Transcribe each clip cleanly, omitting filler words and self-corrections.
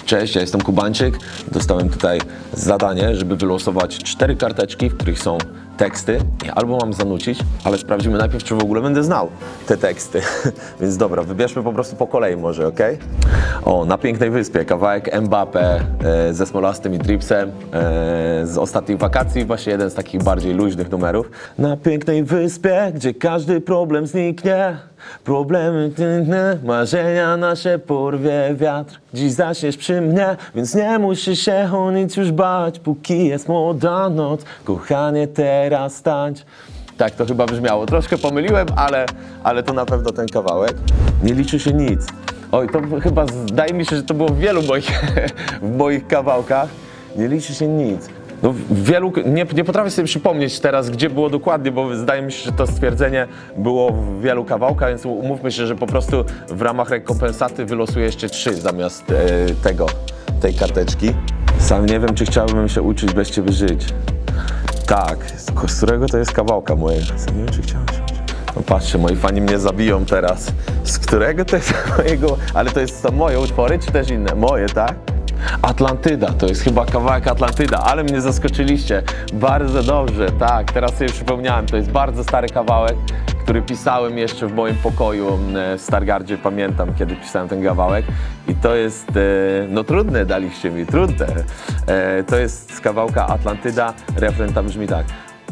Cześć, ja jestem Kubańczyk. Dostałem tutaj zadanie, żeby wylosować 4 karteczki, w których są teksty i albo mam zanucić, ale sprawdzimy najpierw, czy w ogóle będę znał te teksty. Więc dobra, wybierzmy po prostu po kolei może, ok? O, Na pięknej wyspie, kawałek Mbappé ze Smolastym i Tripsem z ostatnich wakacji, właśnie jeden z takich bardziej luźnych numerów. Na pięknej wyspie, gdzie każdy problem zniknie, problemy, marzenia nasze porwie wiatr. Dziś zaśniesz przy mnie, więc nie musisz się o nic już bać, póki jest młoda noc, kochanie teraz tańcz. Tak to chyba brzmiało, troszkę pomyliłem, ale to na pewno ten kawałek. Nie liczy się nic. Oj, to chyba zdaje mi się, że to było w wielu moich kawałkach. Nie liczy się nic. No, nie potrafię sobie przypomnieć teraz, gdzie było dokładnie, bo zdaje mi się, że to stwierdzenie było w wielu kawałkach, więc umówmy się, że po prostu w ramach rekompensaty wylosuję jeszcze 3 zamiast tej karteczki. Sam nie wiem, czy chciałbym się uczyć bez ciebie żyć. Tak, z którego to jest kawałka mojego? Sam nie wiem, czy chciałem się uczyć. No patrzcie, moi fani mnie zabiją teraz. Z którego to jest mojego? Ale to są moje utwory, czy też inne? Moje, tak? Atlantyda, to jest chyba kawałek Atlantyda, ale mnie zaskoczyliście. Bardzo dobrze, tak, teraz sobie przypomniałem, to jest bardzo stary kawałek, który pisałem jeszcze w moim pokoju w Stargardzie, pamiętam, kiedy pisałem ten kawałek. I to jest, no trudne daliście mi, trudne. To jest z kawałka Atlantyda, refren tam brzmi tak.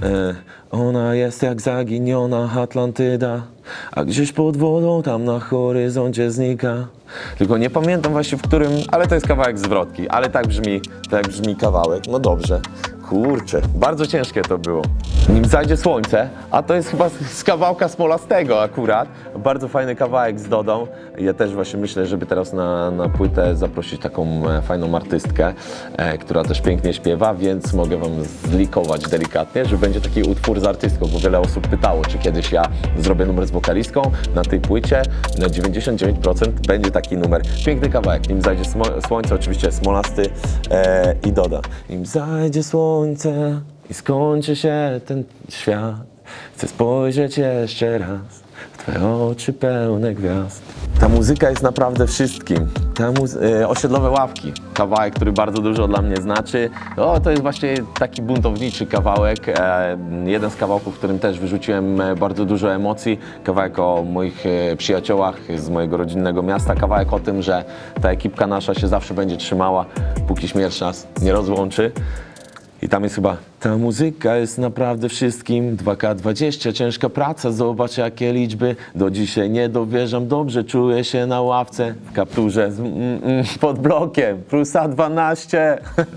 Ona jest jak zaginiona Atlantyda, a gdzieś pod wodą tam na horyzoncie znika. Tylko nie pamiętam właśnie w którym, ale to jest kawałek zwrotki, ale tak brzmi kawałek. No dobrze. Kurczę, bardzo ciężkie to było. Nim zajdzie słońce, a to jest chyba z kawałka Smolastego akurat. Bardzo fajny kawałek z Dodą. Ja też właśnie myślę, żeby teraz na płytę zaprosić taką fajną artystkę, która też pięknie śpiewa, więc mogę wam zlikować delikatnie, że będzie taki utwór z artystką, bo wiele osób pytało, czy kiedyś ja zrobię numer z wokalistką na tej płycie. Na 99% będzie taki numer. Piękny kawałek. Nim zajdzie słońce, oczywiście Smolasty i Doda. Nim zajdzie słońce i skończy się ten świat, chcę spojrzeć jeszcze raz w twoje oczy pełne gwiazd. Ta muzyka jest naprawdę wszystkim. Osiedlowe ławki, kawałek, który bardzo dużo dla mnie znaczy. To jest właśnie taki buntowniczy kawałek. Jeden z kawałków, w którym też wyrzuciłem bardzo dużo emocji. Kawałek o moich przyjaciołach z mojego rodzinnego miasta. Kawałek o tym, że ta ekipka nasza się zawsze będzie trzymała, póki śmierć nas nie rozłączy. I tam jest chyba, ta muzyka jest naprawdę wszystkim, 2K20, ciężka praca, zobacz jakie liczby, do dzisiaj nie dowierzam, dobrze czuję się na ławce, w kapturze pod blokiem, plusa 12.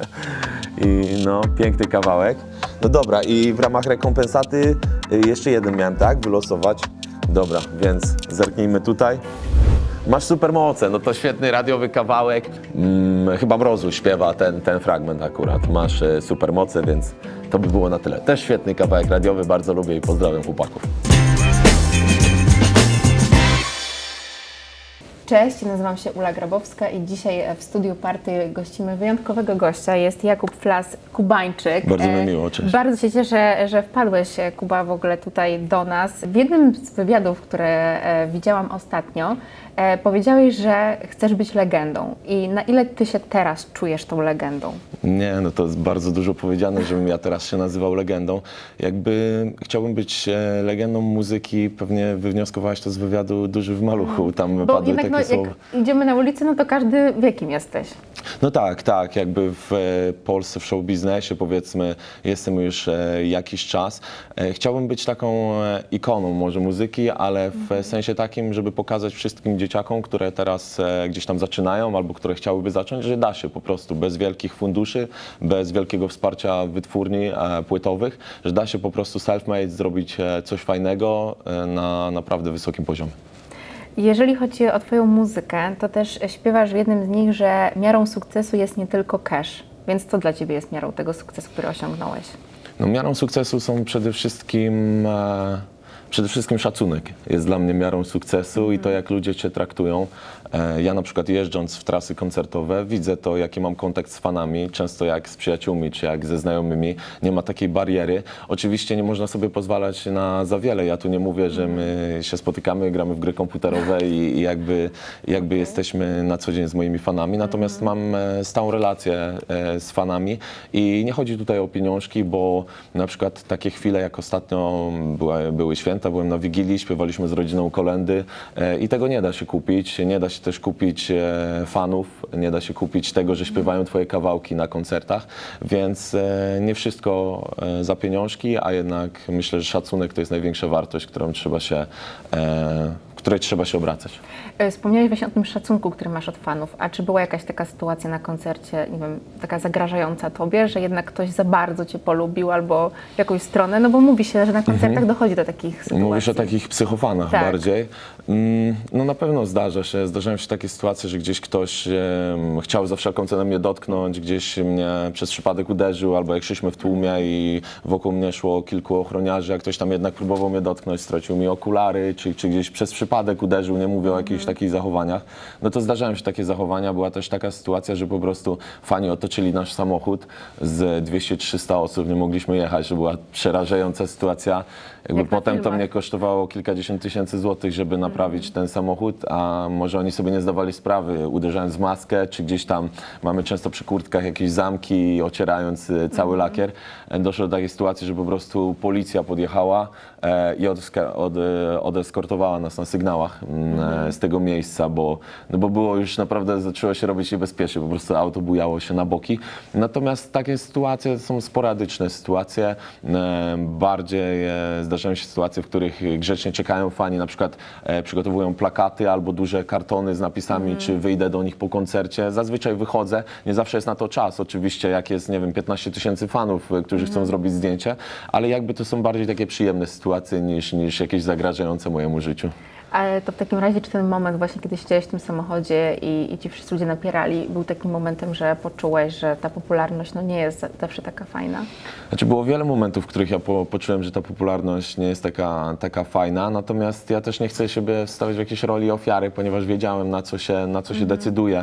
I no, piękny kawałek. No dobra, i w ramach rekompensaty jeszcze jeden miałem, tak, wylosować. Dobra, więc zerknijmy tutaj. Masz supermoce, no to świetny radiowy kawałek. Chyba Mrozu śpiewa ten fragment akurat. Masz supermoce, więc to by było na tyle. Też świetny kawałek radiowy, bardzo lubię i pozdrawiam chłopaków. Cześć, nazywam się Ula Grabowska i dzisiaj w studiu Party gościmy wyjątkowego gościa. Jest Jakub Flas, Kubańczyk. Bardzo mi miło, cześć. Bardzo się cieszę, że wpadłeś, Kuba, w ogóle tutaj do nas. W jednym z wywiadów, które widziałam ostatnio, powiedziałeś, że chcesz być legendą. I na ile ty się teraz czujesz tą legendą? Nie, no to jest bardzo dużo powiedziane, żebym ja teraz się nazywał legendą. Jakby chciałbym być legendą muzyki, pewnie wywnioskowałaś to z wywiadu Duży w maluchu, tam padły takie słowa. Jak idziemy na ulicę, no to każdy wie, kim jesteś. No tak, jakby w Polsce, w show biznesie powiedzmy jestem już jakiś czas. Chciałbym być taką ikoną może muzyki, ale w sensie takim, żeby pokazać wszystkim dzieciakom, które teraz gdzieś tam zaczynają albo które chciałyby zacząć, że da się po prostu bez wielkich funduszy, bez wielkiego wsparcia wytwórni płytowych, że da się po prostu self-made zrobić coś fajnego na naprawdę wysokim poziomie. Jeżeli chodzi o twoją muzykę, to też śpiewasz w jednym z nich, że miarą sukcesu jest nie tylko cash. Więc co dla ciebie jest miarą tego sukcesu, który osiągnąłeś? No, miarą sukcesu są przede wszystkim Przede wszystkim szacunek jest dla mnie miarą sukcesu i to, jak ludzie cię traktują. Ja na przykład jeżdżąc w trasy koncertowe widzę to, jaki mam kontakt z fanami, często jak z przyjaciółmi czy jak ze znajomymi. Nie ma takiej bariery. Oczywiście nie można sobie pozwalać na za wiele. Ja tu nie mówię, że my się spotykamy, gramy w gry komputerowe i jakby jesteśmy na co dzień z moimi fanami. Natomiast mam stałą relację z fanami i nie chodzi tutaj o pieniążki, bo na przykład takie chwile jak ostatnio były święta, byłem na Wigilii, śpiewaliśmy z rodziną kolędy i tego nie da się kupić. Nie da się też kupić fanów, nie da się kupić tego, że śpiewają twoje kawałki na koncertach, więc nie wszystko za pieniążki, a jednak myślę, że szacunek to jest największa wartość, której trzeba się obracać. Wspomniałeś właśnie o tym szacunku, który masz od fanów, a czy była jakaś taka sytuacja na koncercie, nie wiem, taka zagrażająca tobie, że jednak ktoś za bardzo cię polubił albo w jakąś stronę, no bo mówi się, że na koncertach dochodzi do takich sytuacji. Mówisz o takich psychofanach bardziej. No na pewno zdarzają się takie sytuacje, że gdzieś ktoś chciał za wszelką cenę mnie dotknąć, gdzieś mnie przez przypadek uderzył, albo jak szliśmy w tłumie i wokół mnie szło kilku ochroniarzy, a ktoś tam jednak próbował mnie dotknąć, stracił mi okulary, czy gdzieś przez przypadek uderzył, nie mówię o jakichś takich zachowaniach, no to zdarzają się takie zachowania. Była też taka sytuacja, że po prostu fani otoczyli nasz samochód z 200-300 osób, nie mogliśmy jechać, że była przerażająca sytuacja. Jakby potem to mnie kosztowało kilkadziesiąt tysięcy złotych, żeby naprawić ten samochód, a może oni sobie nie zdawali sprawy, uderzając w maskę, czy gdzieś tam mamy często przy kurtkach jakieś zamki, ocierając cały lakier. Doszło do takiej sytuacji, że po prostu policja podjechała i odeskortowała nas na sygnałach z tego miejsca, bo było już naprawdę, zaczęło się robić niebezpiecznie, po prostu auto bujało się na boki. Natomiast takie sytuacje są sporadyczne sytuacje, bardziej zdarzają się sytuacje, w których grzecznie czekają fani, na przykład przygotowują plakaty albo duże kartony z napisami, czy wyjdę do nich po koncercie. Zazwyczaj wychodzę, nie zawsze jest na to czas, oczywiście, jak jest, nie wiem, 15 000 fanów, którzy chcą zrobić zdjęcie, ale jakby to są bardziej takie przyjemne sytuacje niż jakieś zagrażające mojemu życiu. Ale to w takim razie, czy ten moment właśnie, kiedy siedziałeś w tym samochodzie i ci wszyscy ludzie napierali, był takim momentem, że poczułeś, że ta popularność no, nie jest zawsze taka fajna? Znaczy było wiele momentów, w których ja poczułem, że ta popularność nie jest taka fajna, natomiast ja też nie chcę siebie stawiać w jakiejś roli ofiary, ponieważ wiedziałem, na co się decyduję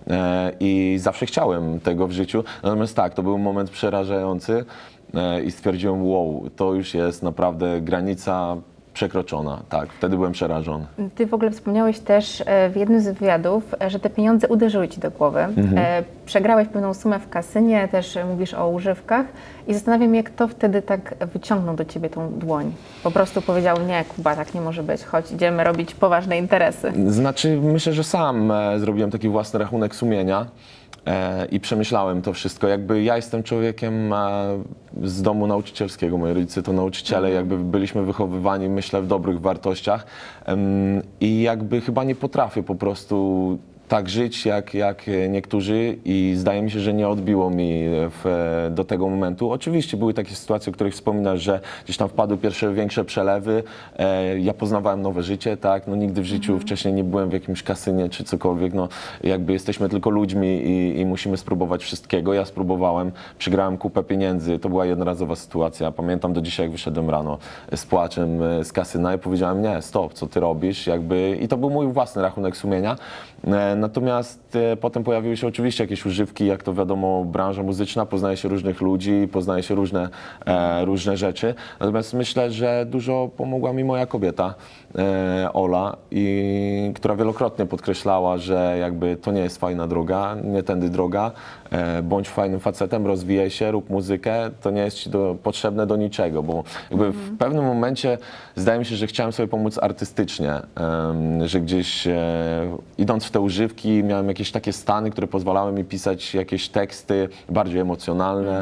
i zawsze chciałem tego w życiu. Natomiast tak, to był moment przerażający i stwierdziłem, wow, to już jest naprawdę granica przekroczona, tak, wtedy byłem przerażony. Ty w ogóle wspomniałeś też w jednym z wywiadów, że te pieniądze uderzyły ci do głowy. Przegrałeś pewną sumę w kasynie, też mówisz o używkach i zastanawiam się, kto wtedy tak wyciągnął do ciebie tą dłoń. Po prostu powiedział, nie Kuba, tak nie może być, chodź, idziemy robić poważne interesy. Znaczy, myślę, że sam zrobiłem taki własny rachunek sumienia. I przemyślałem to wszystko. Jakby ja jestem człowiekiem z domu nauczycielskiego, moi rodzice to nauczyciele, jakby byliśmy wychowywani, myślę, w dobrych wartościach i jakby chyba nie potrafię po prostu tak żyć jak niektórzy i zdaje mi się, że nie odbiło mi do tego momentu. Oczywiście były takie sytuacje, o których wspominasz, że gdzieś tam wpadły pierwsze większe przelewy. Ja poznawałem nowe życie, tak? No nigdy w życiu wcześniej nie byłem w jakimś kasynie czy cokolwiek. No jakby jesteśmy tylko ludźmi i musimy spróbować wszystkiego. Ja spróbowałem, przegrałem kupę pieniędzy. To była jednorazowa sytuacja. Pamiętam do dzisiaj, jak wyszedłem rano z płaczem z kasyna i powiedziałem, nie, stop, co ty robisz? Jakby i to był mój własny rachunek sumienia. Natomiast potem pojawiły się oczywiście jakieś używki, jak to wiadomo, branża muzyczna, poznaje się różnych ludzi, poznaje się różne rzeczy. Natomiast myślę, że dużo pomogła mi moja kobieta, Ola, która wielokrotnie podkreślała, że jakby to nie jest fajna droga, nie tędy droga, bądź fajnym facetem, rozwijaj się, rób muzykę, to nie jest ci potrzebne do niczego, bo jakby w pewnym momencie zdaje mi się, że chciałem sobie pomóc artystycznie, że gdzieś idąc w te używki miałem jakieś takie stany, które pozwalały mi pisać jakieś teksty bardziej emocjonalne,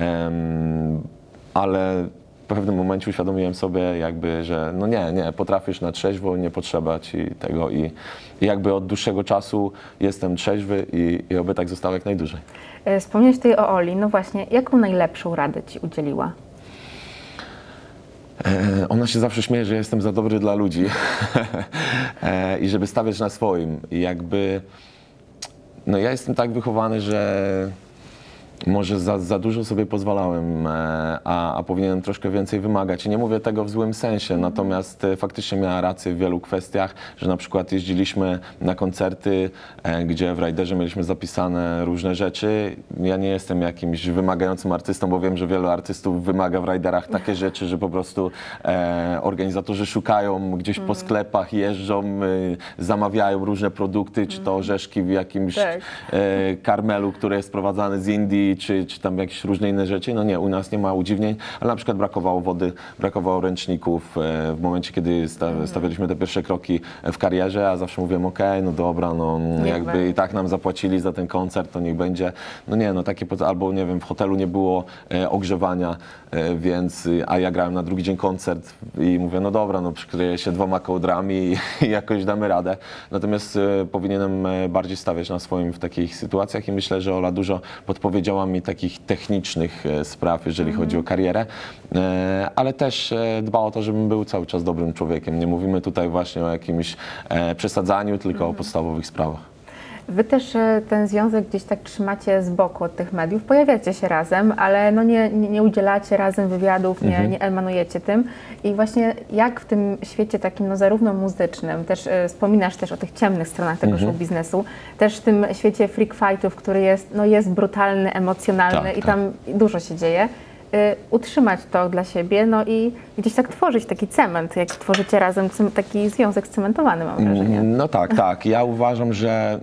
ale w pewnym momencie uświadomiłem sobie jakby, że no nie, potrafisz na trzeźwo, nie potrzeba ci tego i jakby od dłuższego czasu jestem trzeźwy i oby tak zostało jak najdłużej. Wspomniałeś tutaj o Oli, no właśnie, jaką najlepszą radę ci udzieliła? Ona się zawsze śmieje, że jestem za dobry dla ludzi i żeby stawiać na swoim. I jakby, no ja jestem tak wychowany, że Może za dużo sobie pozwalałem, a powinienem troszkę więcej wymagać. I nie mówię tego w złym sensie, natomiast faktycznie miała rację w wielu kwestiach, że na przykład jeździliśmy na koncerty, gdzie w Rajderze mieliśmy zapisane różne rzeczy. Ja nie jestem jakimś wymagającym artystą, bo wiem, że wielu artystów wymaga w Rajderach takie rzeczy, że po prostu organizatorzy szukają gdzieś po sklepach, jeżdżą, zamawiają różne produkty, czy to orzeszki w jakimś karmelu, który jest sprowadzany z Indii, czy tam jakieś różne inne rzeczy. No nie, u nas nie ma udziwnień, ale na przykład brakowało wody, brakowało ręczników w momencie, kiedy stawialiśmy te pierwsze kroki w karierze, a zawsze mówiłem, okej, no dobra, no jakby i tak nam zapłacili za ten koncert, to niech będzie. No nie, no takie, albo nie wiem, w hotelu nie było ogrzewania, więc, a ja grałem na drugi dzień koncert i mówię, no dobra, no przykryję się 2 kołdrami i jakoś damy radę. Natomiast powinienem bardziej stawiać na swoim w takich sytuacjach i myślę, że Ola dużo podpowiedziała mi takich technicznych spraw, jeżeli chodzi o karierę, ale też dba o to, żebym był cały czas dobrym człowiekiem. Nie mówimy tutaj właśnie o jakimś przesadzaniu, tylko o podstawowych sprawach. Wy też ten związek gdzieś tak trzymacie z boku od tych mediów, pojawiacie się razem, ale no nie udzielacie razem wywiadów, nie emanujecie tym. I właśnie jak w tym świecie takim no zarówno muzycznym, też wspominasz też o tych ciemnych stronach tego show biznesu, też w tym świecie freak fightów, który jest brutalny, emocjonalny i tam dużo się dzieje, utrzymać to dla siebie, no i gdzieś tak tworzyć taki cement, jak tworzycie razem taki związek scementowany, mam wrażenie. No tak. Ja uważam, że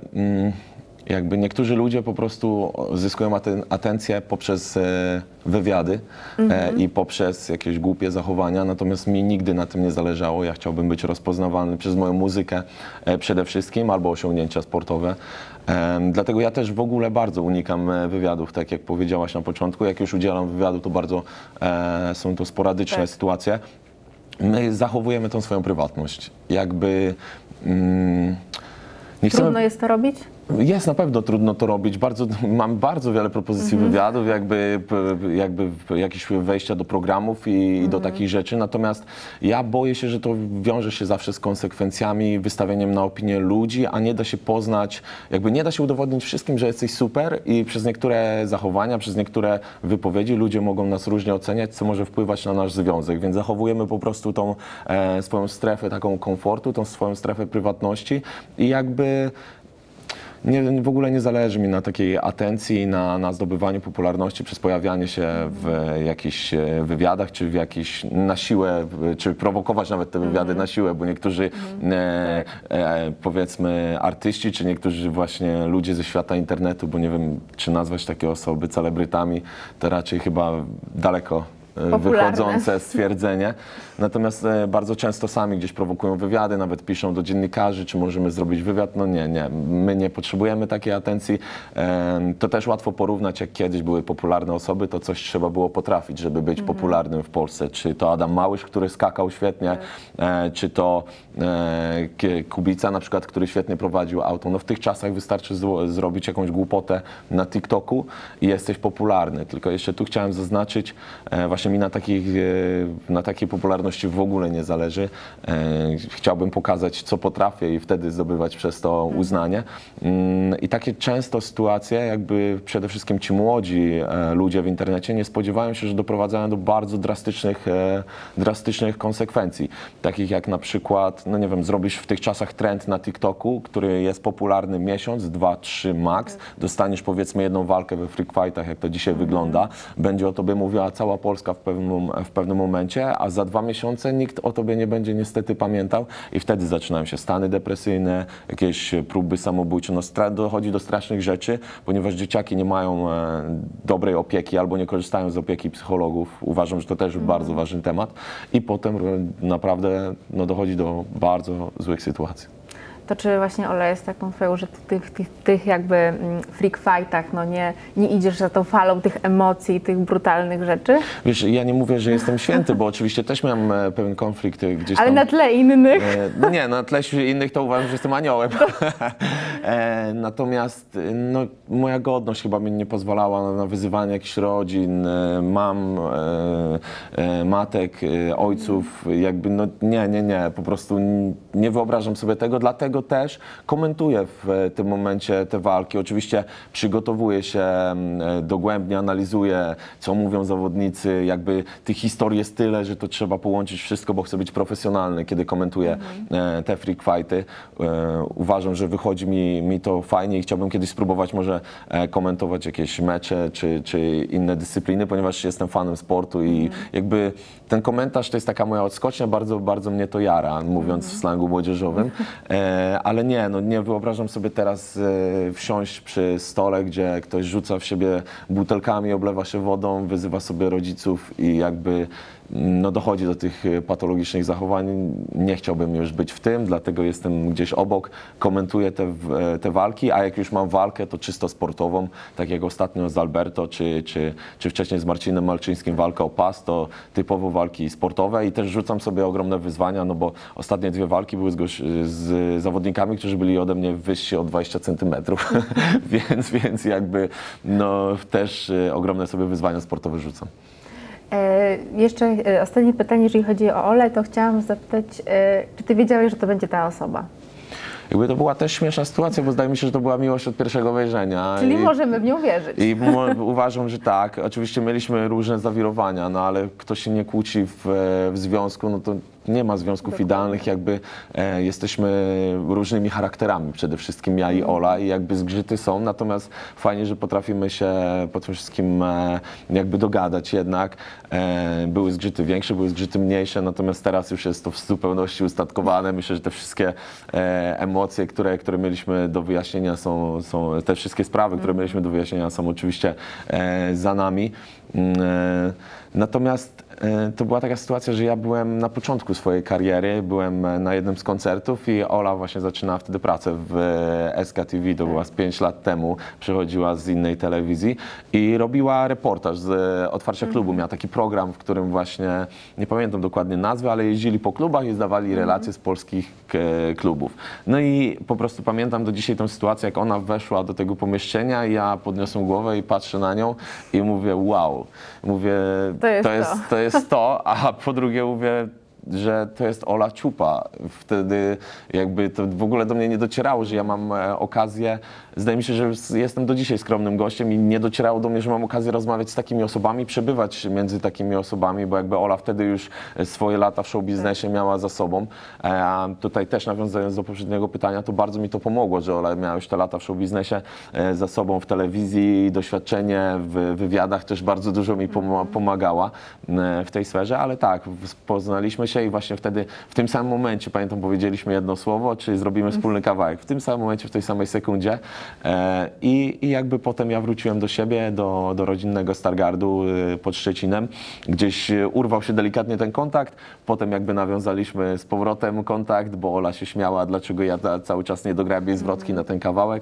jakby niektórzy ludzie po prostu zyskują atencję poprzez wywiady i poprzez jakieś głupie zachowania, natomiast mi nigdy na tym nie zależało. Ja chciałbym być rozpoznawalny przez moją muzykę przede wszystkim albo osiągnięcia sportowe. Dlatego ja też w ogóle bardzo unikam wywiadów, tak jak powiedziałaś na początku. Jak już udzielam wywiadu, to bardzo są to sporadyczne sytuacje. My zachowujemy tą swoją prywatność. Jakby nie chcemy... Trudno jest to robić? Jest na pewno trudno to robić. Mam bardzo wiele propozycji wywiadów, jakby jakieś wejścia do programów i do takich rzeczy. Natomiast ja boję się, że to wiąże się zawsze z konsekwencjami, wystawieniem na opinię ludzi, a nie da się poznać, jakby nie da się udowodnić wszystkim, że jesteś super i przez niektóre zachowania, przez niektóre wypowiedzi ludzie mogą nas różnie oceniać, co może wpływać na nasz związek. Więc zachowujemy po prostu tą swoją strefę taką komfortu, tą swoją strefę prywatności i jakby w ogóle nie zależy mi na takiej atencji, na zdobywaniu popularności przez pojawianie się w jakichś wywiadach, czy w jakiś na siłę, czy prowokować nawet te wywiady na siłę, bo niektórzy powiedzmy artyści, czy niektórzy właśnie ludzie ze świata internetu, bo nie wiem, czy nazwać takie osoby celebrytami, to raczej chyba daleko wychodzące stwierdzenie. Natomiast bardzo często sami gdzieś prowokują wywiady, nawet piszą do dziennikarzy, czy możemy zrobić wywiad. No nie, my nie potrzebujemy takiej atencji. To też łatwo porównać, jak kiedyś były popularne osoby, to coś trzeba było potrafić, żeby być popularnym w Polsce. Czy to Adam Małysz, który skakał świetnie, czy to Kubica na przykład, który świetnie prowadził auto. No w tych czasach wystarczy zrobić jakąś głupotę na TikToku i jesteś popularny. Tylko jeszcze tu chciałem zaznaczyć, właśnie mi na takiej popularności w ogóle nie zależy. Chciałbym pokazać, co potrafię i wtedy zdobywać przez to uznanie. I takie często sytuacje, jakby przede wszystkim ci młodzi ludzie w internecie nie spodziewają się, że doprowadzają do bardzo drastycznych konsekwencji. Takich jak na przykład, no nie wiem, zrobisz w tych czasach trend na TikToku, który jest popularny miesiąc, 2, 3 max, dostaniesz powiedzmy jedną walkę we freak fightach, jak to dzisiaj wygląda, będzie o tobie mówiła cała Polska w pewnym momencie, a za 2 miesiące nikt o tobie nie będzie niestety pamiętał i wtedy zaczynają się stany depresyjne, jakieś próby samobójcze, no dochodzi do strasznych rzeczy, ponieważ dzieciaki nie mają dobrej opieki albo nie korzystają z opieki psychologów. Uważam, że to też bardzo ważny temat i potem naprawdę no, dochodzi do bardzo złych sytuacji. To czy właśnie Ola jest taką twoją, że tych jakby freak fightach, no nie idziesz za tą falą tych emocji, tych brutalnych rzeczy? Wiesz, ja nie mówię, że jestem święty, bo oczywiście też miałem pewien konflikt gdzieś tam. Ale na tle innych? Nie, na tle innych to uważam, że jestem aniołem. Natomiast no, moja godność chyba mi nie pozwalała na wyzywanie jakichś rodzin, mam, matek, ojców, jakby no nie, po prostu nie wyobrażam sobie tego, dlatego dlatego też komentuję w tym momencie te walki. Oczywiście przygotowuję się dogłębnie, analizuję, co mówią zawodnicy, jakby tych historii jest tyle, że to trzeba połączyć wszystko, bo chcę być profesjonalny, kiedy komentuję te freak fighty. Uważam, że wychodzi mi to fajnie i chciałbym kiedyś spróbować może komentować jakieś mecze czy inne dyscypliny, ponieważ jestem fanem sportu i jakby ten komentarz to jest taka moja odskocznia, bardzo mnie to jara, mówiąc w slangu młodzieżowym, ale nie wyobrażam sobie teraz wsiąść przy stole, gdzie ktoś rzuca w siebie butelkami, oblewa się wodą, wyzywa sobie rodziców i jakby dochodzi do tych patologicznych zachowań. Nie chciałbym już być w tym, dlatego jestem gdzieś obok, komentuję te walki, a jak już mam walkę, to czysto sportową, tak jak ostatnio z Alberto, czy wcześniej z Marcinem Malczyńskim walkę o pas, to typowo walki sportowe i też rzucam sobie ogromne wyzwania, no bo ostatnie 2 walki były z zawodnikami, którzy byli ode mnie wyżsi o 20 centymetrów, więc jakby też ogromne sobie wyzwania sportowe rzucam. Jeszcze ostatnie pytanie, jeżeli chodzi o Olę, to chciałam zapytać, czy ty wiedziałeś, że to będzie ta osoba? Jakby to była też śmieszna sytuacja, bo zdaje mi się, że to była miłość od pierwszego wejrzenia. Czyli możemy w nią wierzyć. I uważam, że tak. Oczywiście mieliśmy różne zawirowania, ale kto się nie kłóci w związku, no to nie ma związków idealnych, jakby jesteśmy różnymi charakterami, przede wszystkim ja i Ola i jakby zgrzyty są, natomiast fajnie, że potrafimy się po tym wszystkim jakby dogadać jednak. Były zgrzyty większe, były zgrzyty mniejsze, natomiast teraz już jest to w zupełności ustatkowane. Myślę, że te wszystkie emocje, które mieliśmy do wyjaśnienia są te wszystkie sprawy, które mieliśmy do wyjaśnienia są oczywiście za nami. Natomiast to była taka sytuacja, że ja byłem na początku swojej kariery, byłem na jednym z koncertów i Ola właśnie zaczynała wtedy pracę w SKTV, to była z 5 lat temu, przychodziła z innej telewizji i robiła reportaż z otwarcia klubu. Miała taki program, w którym właśnie, nie pamiętam dokładnie nazwy, ale jeździli po klubach i zdawali relacje z polskich klubów. No i po prostu pamiętam do dzisiaj tę sytuację, jak ona weszła do tego pomieszczenia i ja podniosłem głowę i patrzę na nią i mówię wow, mówię to jest to, a po drugie mówię, że to jest Ola Ciupa. Wtedy jakby to w ogóle do mnie nie docierało, że ja mam okazję, zdaje mi się, że jestem do dzisiaj skromnym gościem i nie docierało do mnie, że mam okazję rozmawiać z takimi osobami, przebywać między takimi osobami, bo jakby Ola wtedy już swoje lata w showbiznesie miała za sobą. A tutaj też nawiązując do poprzedniego pytania, to bardzo mi to pomogło, że Ola miała już te lata w showbiznesie za sobą, w telewizji, doświadczenie w wywiadach też bardzo dużo mi pomagała w tej sferze, ale tak, poznaliśmy się i właśnie wtedy, w tym samym momencie, pamiętam, powiedzieliśmy jedno słowo, czy zrobimy wspólny kawałek. W tym samym momencie, w tej samej sekundzie. I jakby potem ja wróciłem do siebie, do rodzinnego Stargardu pod Szczecinem. Gdzieś urwał się delikatnie ten kontakt, potem jakby nawiązaliśmy z powrotem kontakt, bo Ola się śmiała, dlaczego ja cały czczas nie dograłem jej zwrotki na ten kawałek.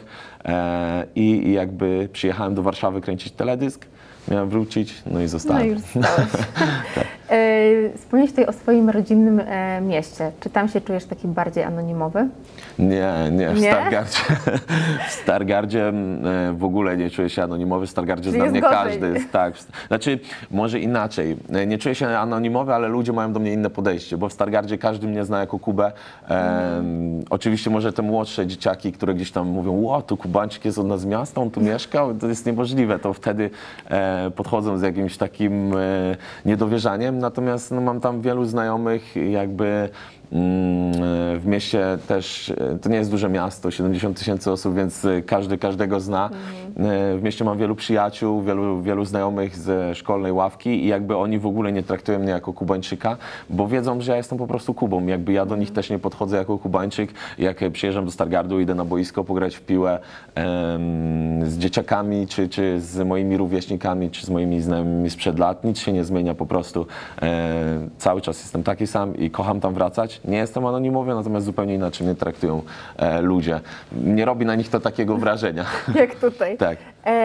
I jakby przyjechałem do Warszawy kręcić teledysk. Miałem wrócić, no i zostałem. No i już zostałeś. Tak. Wspomniałeś tutaj o swoim rodzinnym mieście. Czy tam się czujesz taki bardziej anonimowy? Nie, w Stargardzie w ogóle nie czuję się anonimowy. W Stargardzie zna mnie każdy. Tak, znaczy, może inaczej. Nie czuję się anonimowy, ale ludzie mają do mnie inne podejście, bo w Stargardzie każdy mnie zna jako Kubę. Oczywiście może te młodsze dzieciaki, które gdzieś tam mówią, ło, tu Kubańczyk jest od nas z miasta, on tu mieszkał, to jest niemożliwe. To wtedy podchodzą z jakimś takim niedowierzaniem, natomiast no, mam tam wielu znajomych, jakby w mieście też, to nie jest duże miasto, 70 000 osób, więc każdy każdego zna. W mieście mam wielu przyjaciół, wielu znajomych ze szkolnej ławki i jakby oni w ogóle nie traktują mnie jako Kubańczyka, bo wiedzą, że ja jestem po prostu Kubą. Jakby ja do nich też nie podchodzę jako Kubańczyk. Jak przyjeżdżam do Stargardu, idę na boisko pograć w piłę z dzieciakami, czy z moimi rówieśnikami, czy z moimi znajomymi sprzed lat, nic się nie zmienia, po prostu cały czas jestem taki sam i kocham tam wracać. Nie jestem anonimowy, natomiast zupełnie inaczej mnie traktują ludzie. Nie robi na nich to takiego wrażenia. Jak tutaj. Tak.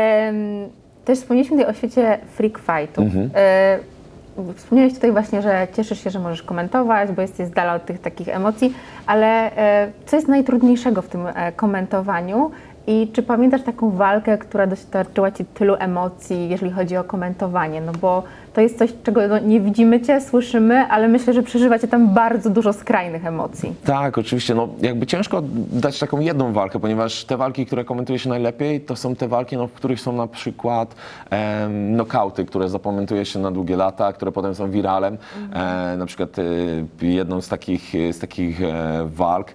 Też wspomnieliśmy tutaj o świecie freak fightów. Wspomniałeś tutaj właśnie, że cieszysz się, że możesz komentować, bo jesteś z dala od tych takich emocji, ale co jest najtrudniejszego w tym komentowaniu I czy pamiętasz taką walkę, która dostarczyła Ci tylu emocji, jeżeli chodzi o komentowanie? No bo to jest coś, czego nie widzimy Cię, słyszymy, ale myślę, że przeżywacie tam bardzo dużo skrajnych emocji. Tak, oczywiście. No, jakby ciężko dać taką jedną walkę, ponieważ te walki, które komentuje się najlepiej, to są te walki, no, w których są na przykład nokauty, które zapamiętuje się na długie lata, które potem są wiralem. Na przykład jedną z takich walk.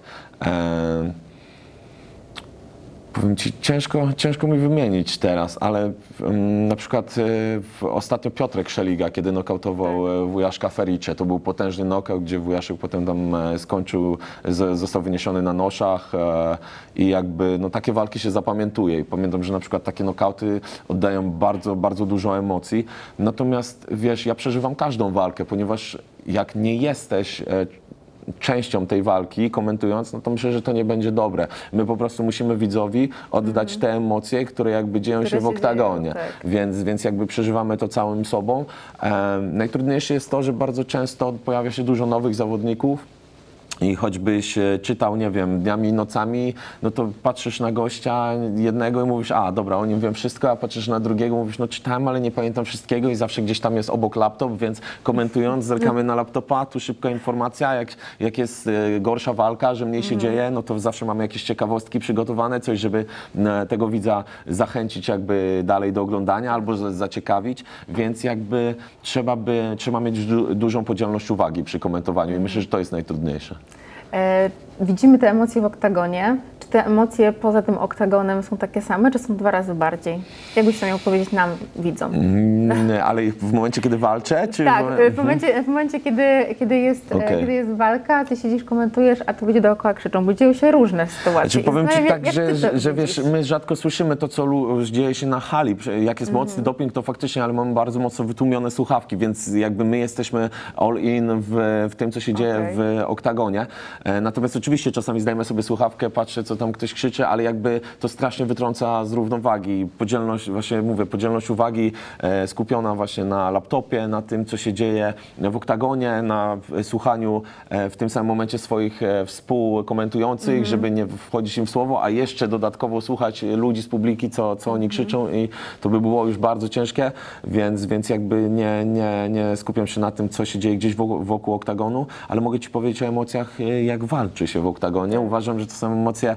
Powiem Ci, ciężko mi wymienić teraz, ale na przykład ostatnio Piotrek Szeliga, kiedy nokautował Wujaszka Fericze, to był potężny nokaut, gdzie Wujaszek potem tam skończył, został wyniesiony na noszach i jakby no, takie walki się zapamiętuje. I pamiętam, że na przykład takie nokauty oddają bardzo, bardzo dużo emocji. Natomiast wiesz, ja przeżywam każdą walkę, ponieważ jak nie jesteś częścią tej walki, komentując, no to myślę, że to nie będzie dobre. My po prostu musimy widzowi oddać te emocje, które jakby dzieją się w oktagonie. Więc jakby przeżywamy to całym sobą. Najtrudniejsze jest to, że bardzo często pojawia się dużo nowych zawodników. I choćbyś czytał, nie wiem, dniami i nocami, no to patrzysz na gościa jednego i mówisz, a dobra, o nim wiem wszystko, a patrzysz na drugiego, mówisz, no czytałem, ale nie pamiętam wszystkiego i zawsze gdzieś tam jest obok laptop, więc komentując, zerkamy na laptopa, tu szybko informacja, jak jest gorsza walka, że mniej się dzieje, no to zawsze mamy jakieś ciekawostki przygotowane, coś, żeby tego widza zachęcić jakby dalej do oglądania albo zaciekawić, więc jakby trzeba mieć dużą podzielność uwagi przy komentowaniu i myślę, że to jest najtrudniejsze. Widzimy te emocje w oktagonie. Czy te emocje poza tym oktagonem są takie same, czy są 2 razy bardziej? Jakbyś to miał powiedzieć nam, widzom? Ale w momencie, kiedy walczę? Czy tak, w momencie kiedy jest walka, ty siedzisz, komentujesz, a tu ludzie dookoła krzyczą, bo dzieją się różne sytuacje. Znaczy, powiem Ci tak, że wiesz, my rzadko słyszymy to, co dzieje się na hali. Jak jest mocny doping, to faktycznie, ale mamy bardzo mocno wytłumione słuchawki, więc jakby my jesteśmy all in w tym, co się dzieje w oktagonie. Natomiast oczywiście czasami zdajemy sobie słuchawkę, patrzę, co tam ktoś krzyczy, ale jakby to strasznie wytrąca z równowagi. Podzielność, właśnie mówię, podzielność uwagi skupiona właśnie na laptopie, na tym, co się dzieje w oktagonie, na słuchaniu w tym samym momencie swoich współkomentujących, żeby nie wchodzić im w słowo, a jeszcze dodatkowo słuchać ludzi z publiki, co oni krzyczą i to by było już bardzo ciężkie, więc jakby nie skupiam się na tym, co się dzieje gdzieś wokół oktagonu, ale mogę Ci powiedzieć o emocjach, jak walczy się w oktagonie. Uważam, że to są emocje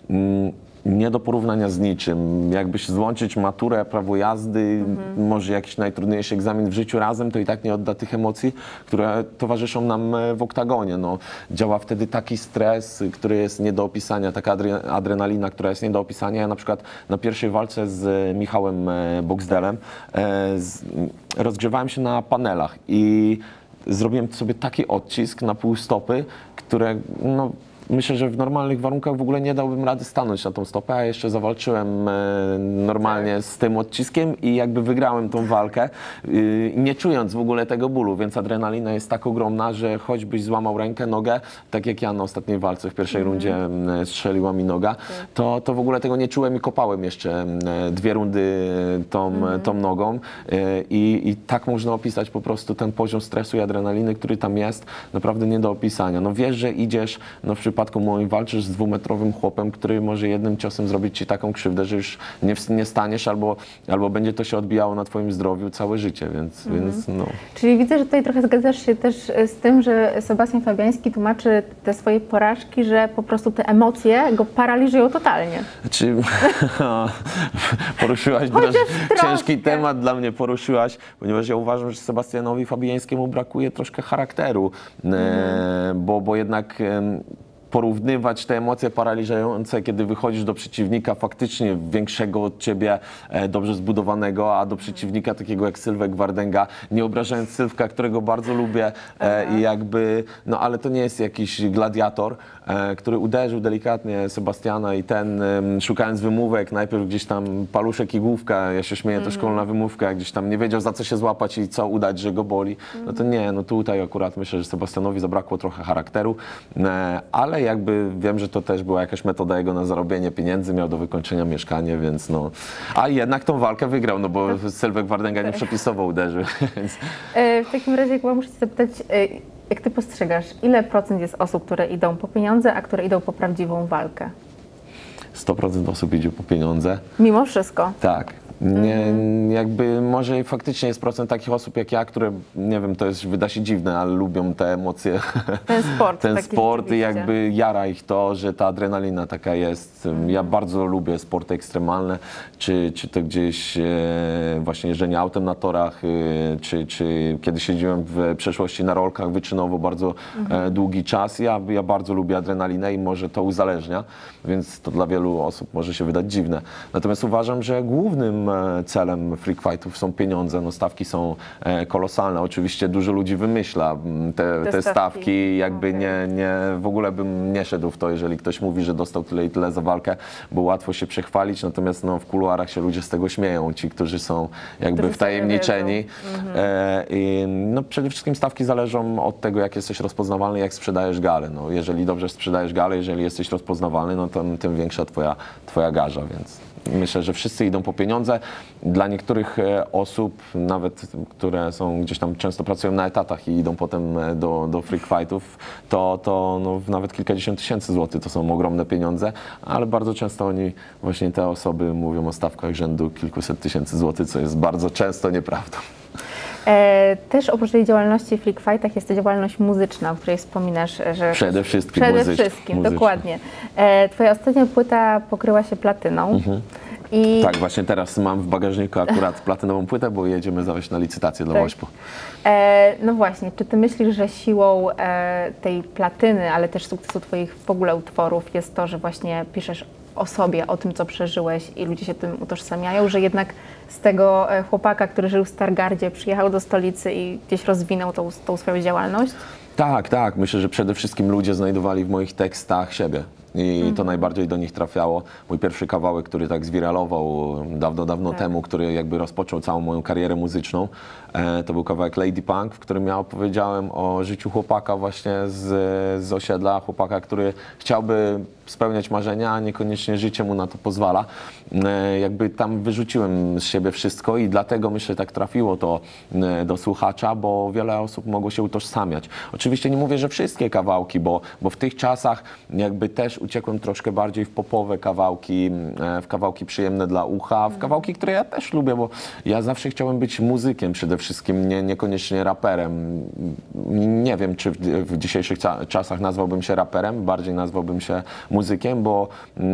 nie do porównania z niczym. Jakbyś złączyć maturę, prawo jazdy, może jakiś najtrudniejszy egzamin w życiu razem, to i tak nie odda tych emocji, które towarzyszą nam w oktagonie. No, działa wtedy taki stres, który jest nie do opisania, taka adrenalina, która jest nie do opisania. Ja na przykład na pierwszej walce z Michałem Boxdelem rozgrzewałem się na panelach i zrobiłem sobie taki odcisk na pół stopy, które no, myślę, że w normalnych warunkach w ogóle nie dałbym rady stanąć na tą stopę, a jeszcze zawalczyłem normalnie z tym odciskiem i jakby wygrałem tą walkę, nie czując w ogóle tego bólu, więc adrenalina jest tak ogromna, że choćbyś złamał rękę, nogę, tak jak ja na ostatniej walce w pierwszej rundzie strzeliła mi noga, to w ogóle tego nie czułem i kopałem jeszcze 2 rundy tą nogą i tak można opisać po prostu ten poziom stresu i adrenaliny, który tam jest, naprawdę nie do opisania. No wiesz, że idziesz, no w przypadku moim walczysz z 2-metrowym chłopem, który może jednym ciosem zrobić Ci taką krzywdę, że już nie staniesz albo będzie to się odbijało na Twoim zdrowiu całe życie, więc no. Czyli widzę, że tutaj trochę zgadzasz się też z tym, że Sebastian Fabiański tłumaczy te swoje porażki, że po prostu te emocje go paraliżują totalnie. Znaczy, poruszyłaś ciężki temat dla mnie, ponieważ ja uważam, że Sebastianowi Fabiańskiemu brakuje troszkę charakteru, bo jednak porównywać te emocje paraliżujące, kiedy wychodzisz do przeciwnika faktycznie większego od ciebie, dobrze zbudowanego, a do przeciwnika takiego jak Sylwek Wardęga, nie obrażając Sylwka, którego bardzo lubię i jakby, no ale to nie jest jakiś gladiator, który uderzył delikatnie Sebastiana i ten, szukając wymówek, najpierw gdzieś tam paluszek i główka, ja się śmieję, to szkolna wymówka, gdzieś tam nie wiedział, za co się złapać i co udać, że go boli, no to nie, no tutaj akurat myślę, że Sebastianowi zabrakło trochę charakteru, ale jakby wiem, że to też była jakaś metoda jego na zarobienie pieniędzy, miał do wykończenia mieszkanie, więc no, a jednak tą walkę wygrał, no bo Sylwek Wardęga nie przepisowo uderzył, więc... W takim razie chyba muszę Cię zapytać, jak Ty postrzegasz, ile procent jest osób, które idą po pieniądze, a które idą po prawdziwą walkę? 100% osób idzie po pieniądze. Mimo wszystko. Tak. Nie, jakby może faktycznie jest procent takich osób jak ja, które, nie wiem, to jest, wyda się dziwne, ale lubią te emocje. Ten sport. Ten taki sport i rzeczywiście. jakby jara ich to, że ta adrenalina taka jest. Ja bardzo lubię sporty ekstremalne, czy to gdzieś właśnie jeżdżenie autem na torach, czy kiedy siedziałem w przeszłości na rolkach wyczynowo bardzo długi czas. Ja bardzo lubię adrenalinę i może to uzależnia, więc to dla wielu osób może się wydać dziwne. Natomiast uważam, że głównym celem freak fightów są pieniądze. No, stawki są kolosalne. Oczywiście dużo ludzi wymyśla te stawki. Jakby w ogóle bym nie szedł w to, jeżeli ktoś mówi, że dostał tyle i tyle za walkę, bo łatwo się przechwalić. Natomiast no, w kuluarach się ludzie z tego śmieją. Ci, którzy są jakby wtajemniczeni. No, przede wszystkim stawki zależą od tego, jak jesteś rozpoznawalny, jak sprzedajesz galę. No, jeżeli dobrze sprzedajesz galę, jeżeli jesteś rozpoznawalny, no to tym większa twoja garza, więc myślę, że wszyscy idą po pieniądze. Dla niektórych osób, nawet które są gdzieś tam często pracują na etatach i idą potem do freak fightów, to no, nawet kilkadziesiąt tysięcy złotych to są ogromne pieniądze, ale bardzo często właśnie te osoby mówią o stawkach rzędu kilkuset tysięcy złotych, co jest bardzo często nieprawdą. Też oprócz tej działalności w freak fightach jest to działalność muzyczna, o której wspominasz, że... Przede wszystkim dokładnie. Twoja ostatnia płyta pokryła się platyną. I... Tak, właśnie teraz mam w bagażniku akurat platynową płytę, bo jedziemy zawieźć na licytację dla WOŚP-u. No właśnie, czy ty myślisz, że siłą tej platyny, ale też sukcesu twoich w ogóle utworów jest to, że właśnie piszesz o sobie, o tym, co przeżyłeś i ludzie się tym utożsamiają, że jednak z tego chłopaka, który żył w Stargardzie, przyjechał do stolicy i gdzieś rozwinął tą swoją działalność? Tak. Myślę, że przede wszystkim ludzie znajdowali w moich tekstach siebie. I to najbardziej do nich trafiało. Mój pierwszy kawałek, który tak zwiralował dawno temu, który jakby rozpoczął całą moją karierę muzyczną, to był kawałek Lady Punk, w którym ja opowiedziałem o życiu chłopaka właśnie z osiedla, chłopaka, który chciałby spełniać marzenia, a niekoniecznie życie mu na to pozwala. Jakby tam wyrzuciłem z siebie wszystko i dlatego myślę, tak trafiło to do słuchacza, bo wiele osób mogło się utożsamiać. Oczywiście nie mówię, że wszystkie kawałki, bo w tych czasach jakby też uciekłem troszkę bardziej w popowe kawałki, w kawałki przyjemne dla ucha, w kawałki, które ja też lubię, bo ja zawsze chciałem być muzykiem przede wszystkim, niekoniecznie raperem. Nie wiem, czy w dzisiejszych czasach nazwałbym się raperem, bardziej nazwałbym się muzykiem, bo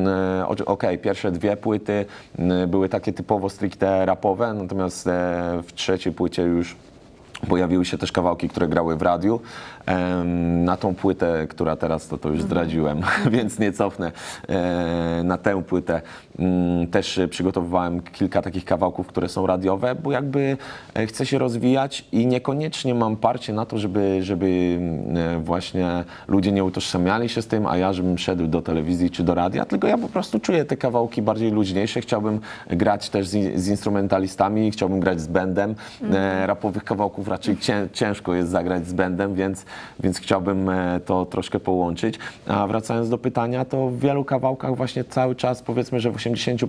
pierwsze dwie płyty były takie typowo stricte rapowe, natomiast w trzeciej płycie już pojawiły się też kawałki, które grały w radiu. Na tą płytę, która teraz to już zdradziłem, więc nie cofnę. Na tę płytę też przygotowywałem kilka takich kawałków, które są radiowe, bo jakby chcę się rozwijać i niekoniecznie mam parcie na to, żeby właśnie ludzie nie utożsamiali się z tym, a ja żebym szedł do telewizji czy do radia, tylko ja po prostu czuję te kawałki bardziej luźniejsze. Chciałbym grać też z instrumentalistami, chciałbym grać z bandem. Rapowych kawałków raczej ciężko jest zagrać z bandem, więc chciałbym to troszkę połączyć. A wracając do pytania, to w wielu kawałkach właśnie cały czas, powiedzmy, że w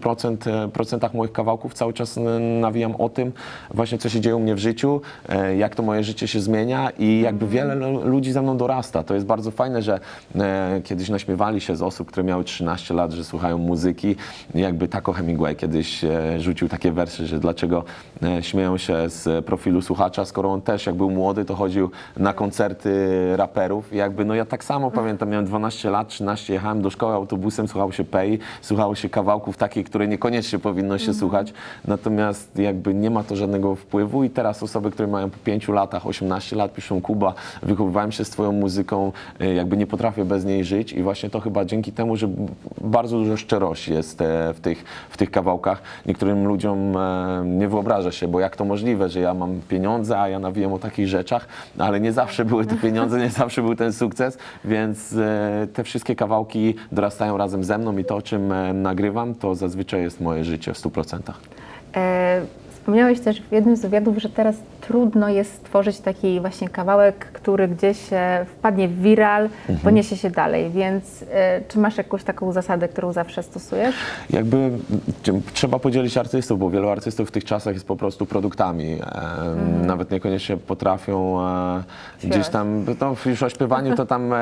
80% moich kawałków cały czas nawijam o tym właśnie, co się dzieje u mnie w życiu, jak to moje życie się zmienia i jakby wiele ludzi ze mną dorasta. To jest bardzo fajne, że kiedyś naśmiewali się z osób, które miały 13 lat, że słuchają muzyki. Jakby Taco Hemingway kiedyś rzucił takie wersy, że dlaczego śmieją się z profilu słuchacza, skoro on też jak był młody, to chodził na koncerty raperów. I jakby no ja tak samo pamiętam, miałem 12 lat, 13, jechałem do szkoły autobusem, słuchało się Pei, słuchało się kawałków takich, które niekoniecznie powinno się słuchać. Natomiast jakby nie ma to żadnego wpływu i teraz osoby, które mają po 5 latach, 18 lat piszą: Kuba, wychowywałem się z twoją muzyką, jakby nie potrafię bez niej żyć i właśnie to chyba dzięki temu, że bardzo dużo szczerości jest w tych kawałkach. Niektórym ludziom nie wyobraża się, bo jak to możliwe, że ja mam pieniądze, a ja nawijam o takich rzeczach, ale nie zawsze były te pieniądze, nie zawsze był ten sukces, więc te wszystkie kawałki dorastają razem ze mną i to, o czym nagrywam, to zazwyczaj jest moje życie w 100%. Wspomniałeś też w jednym z wywiadów, że teraz trudno jest stworzyć taki właśnie kawałek, który gdzieś wpadnie w viral, poniesie się dalej, więc czy masz jakąś taką zasadę, którą zawsze stosujesz? Jakby trzeba podzielić artystów, bo wielu artystów w tych czasach jest po prostu produktami. Nawet niekoniecznie potrafią gdzieś tam, no już o śpiewaniu to tam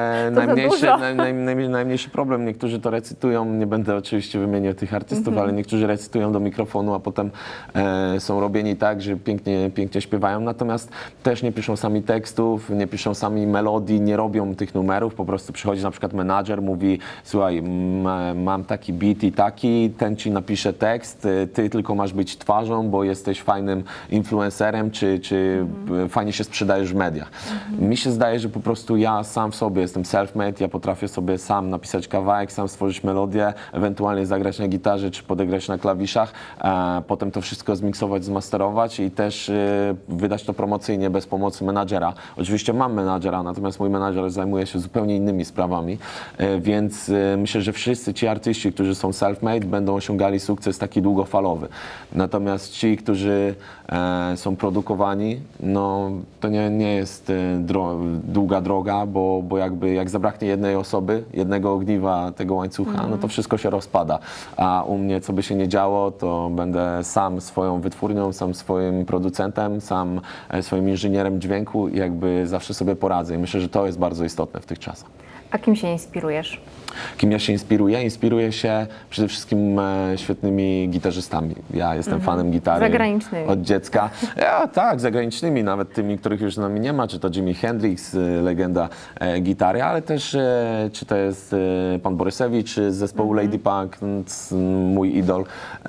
najmniejszy problem. Niektórzy to recytują, nie będę oczywiście wymieniał tych artystów, ale niektórzy recytują do mikrofonu, a potem są robieni tak, że pięknie śpiewają. Natomiast też nie piszą sami tekstów, nie piszą sami melodii, nie robią tych numerów. Po prostu przychodzi na przykład menadżer, mówi: słuchaj, mam taki beat i taki, ten ci napisze tekst, ty tylko masz być twarzą, bo jesteś fajnym influencerem, czy fajnie się sprzedajesz w mediach. Mi się zdaje, że po prostu ja sam w sobie jestem self-made, ja potrafię sobie sam napisać kawałek, sam stworzyć melodię, ewentualnie zagrać na gitarze, czy podegrać na klawiszach, potem to wszystko zmiksować, zmasterować i też wydać to promocyjnie bez pomocy menadżera. Oczywiście mam menadżera, natomiast mój menadżer zajmuje się zupełnie innymi sprawami, więc myślę, że wszyscy ci artyści, którzy są self-made, będą osiągali sukces taki długofalowy. Natomiast ci, którzy są produkowani, no to nie jest długa droga, bo jakby jak zabraknie jednej osoby, jednego ogniwa tego łańcucha, no to wszystko się rozpada. A u mnie, co by się nie działo, to będę sam swoją wytwórnią, sam swoim producentem, sam swoim inżynierem dźwięku i jakby zawsze sobie poradzę. I myślę, że to jest bardzo istotne w tych czasach. A kim się inspirujesz? Kim ja się inspiruję? Inspiruję się przede wszystkim świetnymi gitarzystami. Ja jestem fanem gitary zagranicznymi. Od dziecka. Tak, zagranicznymi, nawet tymi, których już z nami nie ma, czy to Jimi Hendrix, legenda gitary, ale też czy to jest pan Borysewicz z zespołu Lady Punk, mój idol.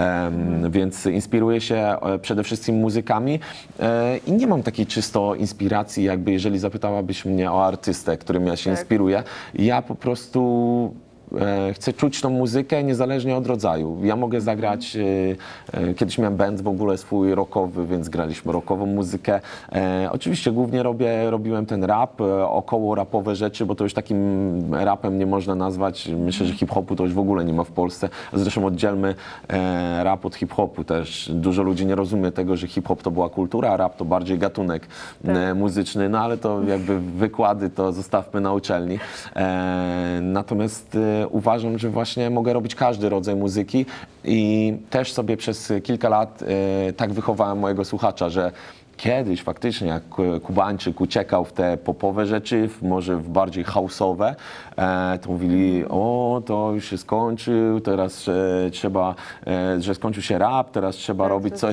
Więc inspiruję się przede wszystkim muzykami i nie mam takiej czysto inspiracji, jakby jeżeli zapytałabyś mnie o artystę, którym ja się inspiruję. Ja po prostu chcę czuć tą muzykę niezależnie od rodzaju. Ja mogę zagrać, kiedyś miałem band w ogóle swój rockowy, więc graliśmy rockową muzykę. Oczywiście głównie robiłem ten rap, około rapowe rzeczy, bo to już takim rapem nie można nazwać. Myślę, że hip-hopu to już w ogóle nie ma w Polsce. Zresztą oddzielmy rap od hip-hopu też. Dużo ludzi nie rozumie tego, że hip-hop to była kultura, a rap to bardziej gatunek muzyczny, no ale to jakby wykłady to zostawmy na uczelni. Natomiast uważam, że właśnie mogę robić każdy rodzaj muzyki i też sobie przez kilka lat tak wychowałem mojego słuchacza, że kiedyś faktycznie, jak Kubańczyk uciekał w te popowe rzeczy, może w bardziej house'owe, to mówili: o, to już się skończył, teraz trzeba, że skończył się rap, teraz trzeba robić coś,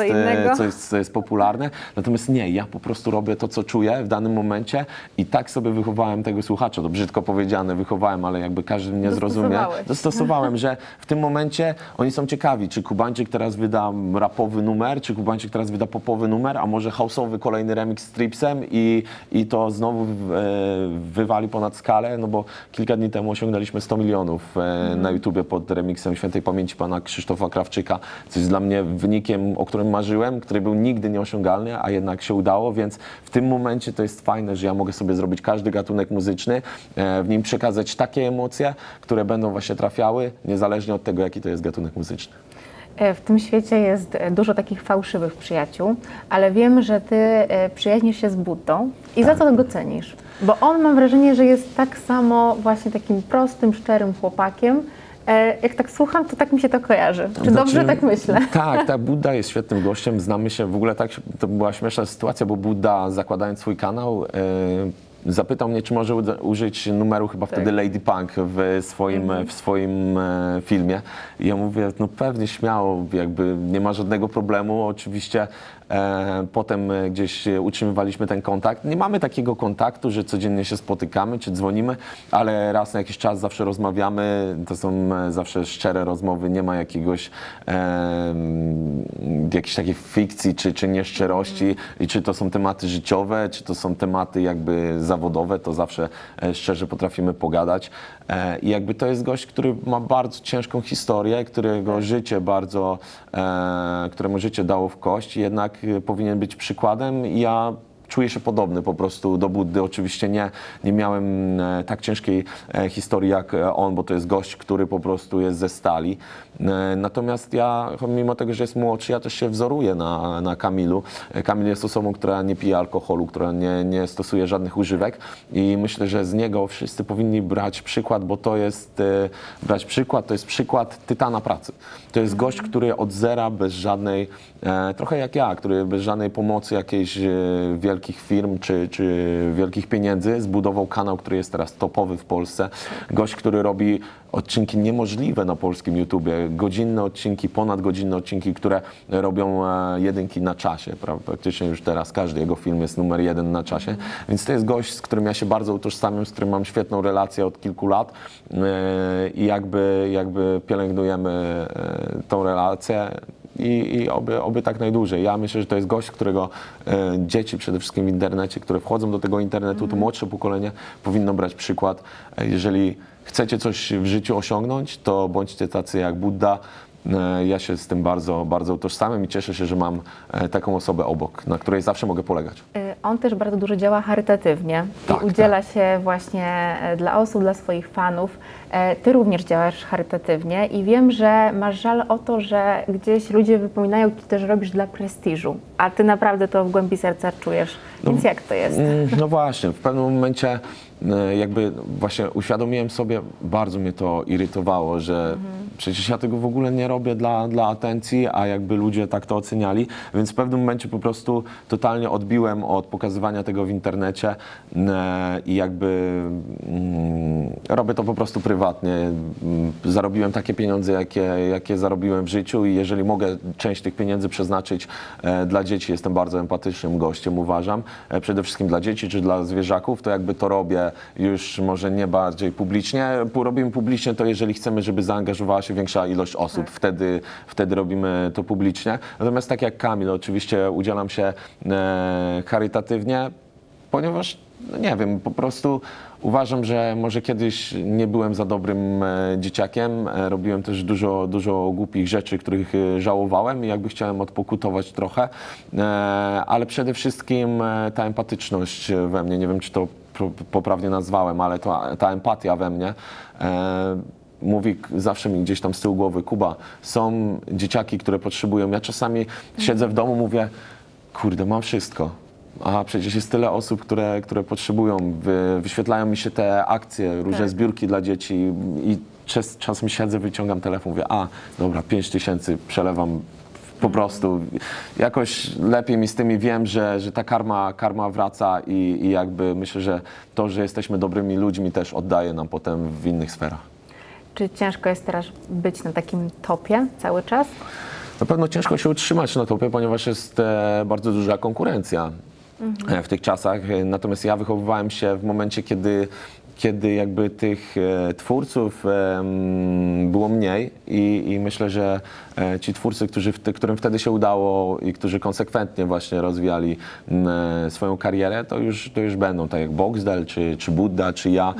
co jest popularne. Natomiast nie, ja po prostu robię to, co czuję w danym momencie i tak sobie wychowałem tego słuchacza. To brzydko powiedziane, wychowałem, ale jakby każdy mnie zrozumie. Dostosowałem, że w tym momencie oni są ciekawi, czy Kubańczyk teraz wyda rapowy numer, czy Kubańczyk teraz wyda popowy numer, a może house'owy kolejny remix z Tripsem i to znowu wywali ponad skalę, no bo kilka dni temu osiągnęliśmy 100 milionów na YouTubie pod remixem świętej pamięci pana Krzysztofa Krawczyka, co jest dla mnie wynikiem, o którym marzyłem, który był nigdy nieosiągalny, a jednak się udało, więc w tym momencie to jest fajne, że ja mogę sobie zrobić każdy gatunek muzyczny, w nim przekazać takie emocje, które będą właśnie trafiały, niezależnie od tego, jaki to jest gatunek muzyczny. W tym świecie jest dużo takich fałszywych przyjaciół, ale wiem, że ty przyjaźnisz się z Buddą i za co go cenisz? Bo on, mam wrażenie, że jest tak samo właśnie takim prostym, szczerym chłopakiem. Jak tak słucham, to tak mi się to kojarzy. Czy dobrze tak myślę? Tak, Budda jest świetnym gościem, znamy się. W ogóle tak, to była śmieszna sytuacja, bo Budda, zakładając swój kanał, zapytał mnie, czy może użyć numeru chyba wtedy Lady Punk w swoim filmie. I ja mówię: no pewnie, śmiało, jakby nie ma żadnego problemu. Oczywiście potem gdzieś utrzymywaliśmy ten kontakt. Nie mamy takiego kontaktu, że codziennie się spotykamy czy dzwonimy, ale raz na jakiś czas zawsze rozmawiamy. To są zawsze szczere rozmowy, nie ma jakiejś takiej fikcji czy nieszczerości. I czy to są tematy życiowe, czy to są tematy jakby zawodowe, to zawsze szczerze potrafimy pogadać. I jakby to jest gość, który ma bardzo ciężką historię, którego życie któremu życie dało w kość, jednak powinien być przykładem i ja czuję się podobny po prostu do Buddy. Oczywiście nie miałem tak ciężkiej historii jak on, bo to jest gość, który po prostu jest ze stali. Natomiast ja, mimo tego, że jest młodszy, ja też się wzoruję na Kamilu. Kamil jest osobą, która nie pije alkoholu, która nie stosuje żadnych używek i myślę, że z niego wszyscy powinni brać przykład, bo to jest to jest przykład tytana pracy. To jest gość, który od zera, bez żadnej, trochę jak ja, który bez żadnej pomocy jakiejś wielkich firm czy wielkich pieniędzy zbudował kanał, który jest teraz topowy w Polsce. Gość, który robi odcinki niemożliwe na polskim YouTubie, godzinne odcinki, ponadgodzinne odcinki, które robią jedynki na czasie, prawda? Praktycznie już teraz każdy jego film jest numer 1 na czasie, więc to jest gość, z którym ja się bardzo utożsamiam, z którym mam świetną relację od kilku lat i jakby pielęgnujemy tą relację. I oby tak najdłużej. Ja myślę, że to jest gość, którego dzieci przede wszystkim w internecie, które wchodzą do tego internetu, to młodsze pokolenie powinno brać przykład. Jeżeli chcecie coś w życiu osiągnąć, to bądźcie tacy jak Budda. Ja się z tym bardzo, bardzo utożsamiam i cieszę się, że mam taką osobę obok, na której zawsze mogę polegać. On też bardzo dużo działa charytatywnie Tak, i udziela się właśnie dla osób, dla swoich fanów. Ty również działasz charytatywnie i wiem, że masz żal o to, że gdzieś ludzie wypominają ci też robisz dla prestiżu, a ty naprawdę to w głębi serca czujesz. Więc jak to jest? No właśnie, w pewnym momencie jakby właśnie uświadomiłem sobie, bardzo mnie to irytowało, że przecież ja tego w ogóle nie robię dla atencji, a jakby ludzie tak to oceniali, więc w pewnym momencie po prostu totalnie odbiłem od pokazywania tego w internecie i jakby robię to po prostu prywatnie. Zarobiłem takie pieniądze, jakie zarobiłem w życiu i jeżeli mogę część tych pieniędzy przeznaczyć dla dzieci, jestem bardzo empatycznym gościem, uważam, przede wszystkim dla dzieci czy dla zwierzaków, to jakby to robię już może nie bardziej publicznie. Robimy publicznie to, jeżeli chcemy, żeby zaangażowała się większa ilość osób. Tak. Wtedy robimy to publicznie. Natomiast tak jak Kamil, oczywiście udzielam się charytatywnie, ponieważ, no nie wiem, po prostu uważam, że może kiedyś nie byłem za dobrym dzieciakiem. Robiłem też dużo głupich rzeczy, których żałowałem i jakby chciałem odpokutować trochę. Ale przede wszystkim ta empatyczność we mnie, nie wiem, czy to poprawnie nazwałem, ale ta empatia we mnie mówi zawsze mi gdzieś tam z tyłu głowy: Kuba, są dzieciaki, które potrzebują. Ja czasami siedzę w domu, mówię: kurde, mam wszystko. A przecież jest tyle osób, które potrzebują. Wyświetlają mi się te akcje, różne zbiórki dla dzieci i czasem siedzę, wyciągam telefon, mówię: a dobra, 5000 przelewam. Po prostu jakoś lepiej mi z tymi, wiem, że ta karma wraca i jakby myślę, że to, że jesteśmy dobrymi ludźmi, też oddaje nam potem w innych sferach. Czy ciężko jest teraz być na takim topie cały czas? Na pewno ciężko się utrzymać na topie, ponieważ jest bardzo duża konkurencja w tych czasach. Natomiast ja wychowywałem się w momencie, kiedy jakby tych twórców było mniej i myślę, że ci twórcy, którym wtedy się udało i którzy konsekwentnie właśnie rozwijali swoją karierę, to już będą, tak jak Boxdel, czy Budda, czy ja.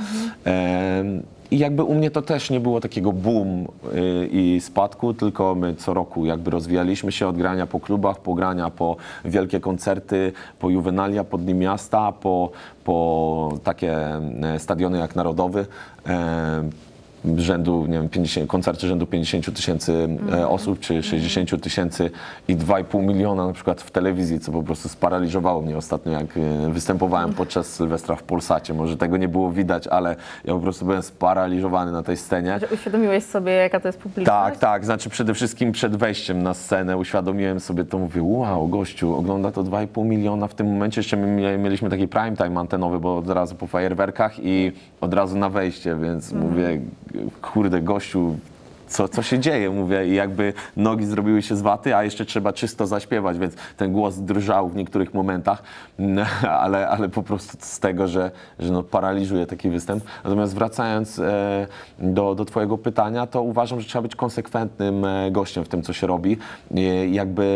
I jakby u mnie to też nie było takiego boom i spadku, tylko my co roku jakby rozwijaliśmy się od grania po klubach, po grania po wielkie koncerty, po Juvenalia, po Dni Miasta, po takie stadiony jak Narodowy, rzędu, nie wiem, koncerty rzędu 50 000 osób, czy 60 000 i 2,5 miliona na przykład w telewizji, co po prostu sparaliżowało mnie ostatnio, jak występowałem podczas Sylwestra w Polsacie. Może tego nie było widać, ale ja po prostu byłem sparaliżowany na tej scenie. Że uświadomiłeś sobie, jaka to jest publiczność? Tak. Znaczy przede wszystkim przed wejściem na scenę uświadomiłem sobie to, mówię: wow, gościu, ogląda to 2,5 miliona. W tym momencie jeszcze mieliśmy taki prime time antenowy, bo od razu po fajerwerkach i od razu na wejście, więc mówię: kurde, gościu, co się dzieje, mówię, i jakby nogi zrobiły się z waty, a jeszcze trzeba czysto zaśpiewać, więc ten głos drżał w niektórych momentach, ale po prostu z tego, że no paraliżuje taki występ. Natomiast wracając do twojego pytania, to uważam, że trzeba być konsekwentnym gościem w tym, co się robi. Jakby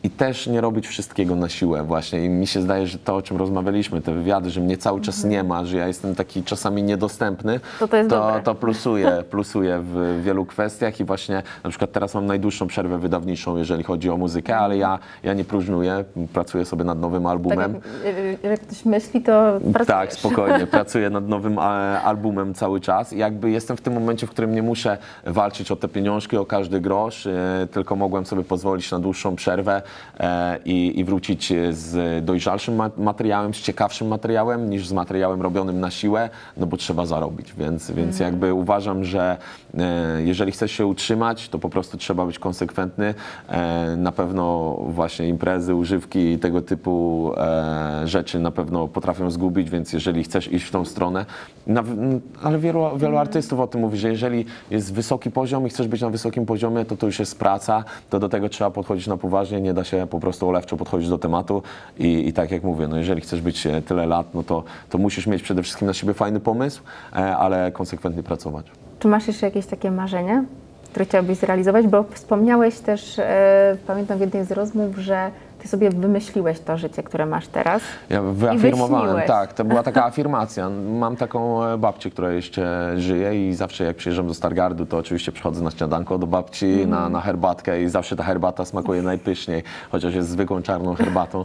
i też nie robić wszystkiego na siłę właśnie. I mi się zdaje, że to, o czym rozmawialiśmy, te wywiady, że mnie cały czas nie ma, że ja jestem taki czasami niedostępny, to plusuje w wielu kwestiach i właśnie na przykład teraz mam najdłuższą przerwę wydawniczą, jeżeli chodzi o muzykę, ale ja nie próżnuję, pracuję sobie nad nowym albumem. Tak jak ktoś myśli, to pracujesz. Tak, spokojnie, pracuję nad nowym albumem cały czas i jakby jestem w tym momencie, w którym nie muszę walczyć o te pieniążki, o każdy grosz, tylko mogłem sobie pozwolić na dłuższą przerwę i wrócić z dojrzalszym materiałem, z ciekawszym materiałem niż z materiałem robionym na siłę, no bo trzeba zarobić, więc jakby uważam, że jeżeli chcesz się utrzymać, to po prostu trzeba być konsekwentny. Na pewno właśnie imprezy, używki i tego typu rzeczy na pewno potrafią zgubić, więc jeżeli chcesz iść w tą stronę, ale wielu artystów o tym mówi, że jeżeli jest wysoki poziom i chcesz być na wysokim poziomie, to już jest praca, to do tego trzeba podchodzić na poważnie, nie da się po prostu olewczo podchodzić do tematu i tak jak mówię, no jeżeli chcesz być tyle lat, no to musisz mieć przede wszystkim na siebie fajny pomysł, ale konsekwentnie pracować. Czy masz jeszcze jakieś takie marzenia, które chciałbyś zrealizować? Bo wspomniałeś też, pamiętam w jednej z rozmów, że ty sobie wymyśliłeś to życie, które masz teraz. Ja wyafirmowałem, tak, to była taka afirmacja. Mam taką babcię, która jeszcze żyje i zawsze jak przyjeżdżam do Stargardu, to oczywiście przychodzę na śniadanko do babci, na herbatkę i zawsze ta herbata smakuje najpyszniej, chociaż jest zwykłą czarną herbatą.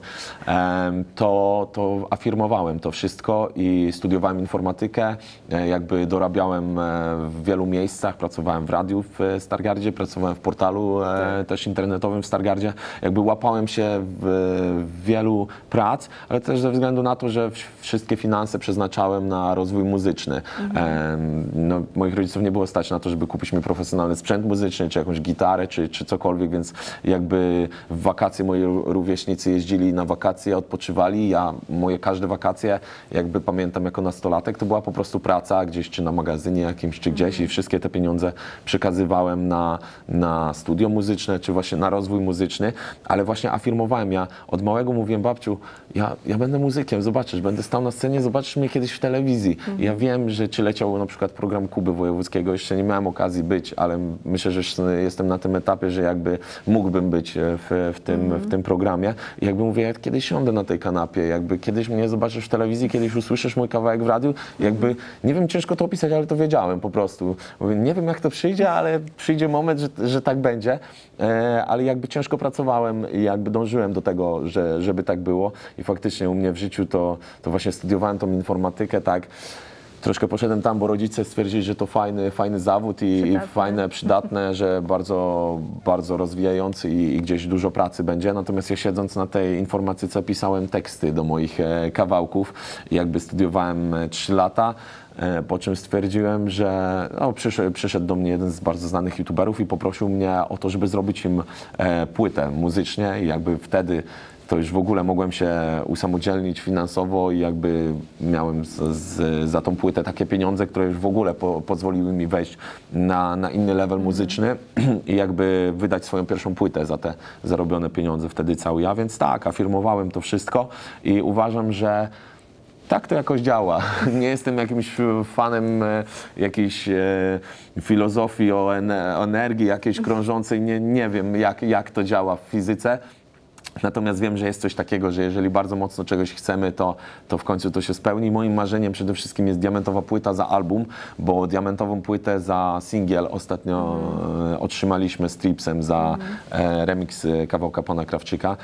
To afirmowałem to wszystko i studiowałem informatykę, jakby dorabiałem w wielu miejscach, pracowałem w radiu w Stargardzie, pracowałem w portalu też internetowym w Stargardzie, jakby łapałem się w wielu prac, ale też ze względu na to, że wszystkie finanse przeznaczałem na rozwój muzyczny. No, moich rodziców nie było stać na to, żeby kupić mi profesjonalny sprzęt muzyczny, czy jakąś gitarę, czy cokolwiek, więc jakby w wakacje moi rówieśnicy jeździli na wakacje, odpoczywali. Moje każde wakacje, jakby pamiętam jako nastolatek, to była po prostu praca gdzieś, czy na magazynie jakimś, czy gdzieś i wszystkie te pieniądze przekazywałem na studio muzyczne, czy właśnie na rozwój muzyczny, ale właśnie afirmowałem. Ja od małego mówiłem, babciu, ja będę muzykiem, zobaczysz, będę stał na scenie, zobaczysz mnie kiedyś w telewizji. Ja wiem, że czy leciał na przykład program Kuby Wojewódzkiego, jeszcze nie miałem okazji być, ale myślę, że jestem na tym etapie, że jakby mógłbym być w tym programie. I jakby mówię, ja kiedyś siądę na tej kanapie, jakby kiedyś mnie zobaczysz w telewizji, kiedyś usłyszysz mój kawałek w radiu, jakby, nie wiem, ciężko to opisać, ale to wiedziałem po prostu. Mówię, nie wiem jak to przyjdzie, ale przyjdzie moment, że tak będzie, ale jakby ciężko pracowałem i jakby dążyłem do tego, żeby tak było i faktycznie u mnie w życiu to właśnie studiowałem tą informatykę, tak. Troszkę poszedłem tam, bo rodzice stwierdzili, że to fajny zawód i fajne, przydatne, że bardzo, bardzo rozwijający i gdzieś dużo pracy będzie. Natomiast ja siedząc na tej informatyce pisałem teksty do moich kawałków i jakby studiowałem 3 lata. Po czym stwierdziłem, że przyszedł do mnie jeden z bardzo znanych youtuberów i poprosił mnie o to, żeby zrobić im płytę muzycznie i jakby wtedy to już w ogóle mogłem się usamodzielnić finansowo i jakby miałem za tą płytę takie pieniądze, które już w ogóle pozwoliły mi wejść na inny level muzyczny i jakby wydać swoją pierwszą płytę za te zarobione pieniądze wtedy cały ja, więc tak, afirmowałem to wszystko i uważam, że tak to jakoś działa. Nie jestem jakimś fanem jakiejś filozofii o energii jakiejś krążącej, nie wiem jak to działa w fizyce. Natomiast wiem, że jest coś takiego, że jeżeli bardzo mocno czegoś chcemy, to w końcu to się spełni. Moim marzeniem przede wszystkim jest diamentowa płyta za album, bo diamentową płytę za singiel ostatnio otrzymaliśmy z Tripsem za remix kawałka Pana Krawczyka.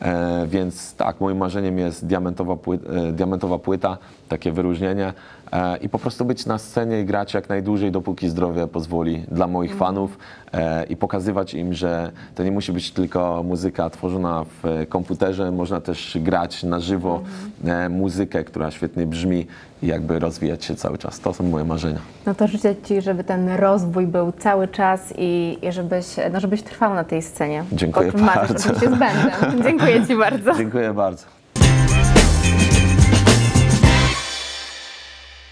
Więc tak, moim marzeniem jest diamentowa płyta, takie wyróżnienie i po prostu być na scenie i grać jak najdłużej, dopóki zdrowie pozwoli dla moich fanów i pokazywać im, że to nie musi być tylko muzyka tworzona w komputerze, można też grać na żywo muzykę, która świetnie brzmi i jakby rozwijać się cały czas. To są moje marzenia. No to życzę Ci, żeby ten rozwój był cały czas i żebyś trwał na tej scenie. Dziękuję bardzo. Oczywiście z bandem. Dziękuję Ci bardzo. Dziękuję bardzo.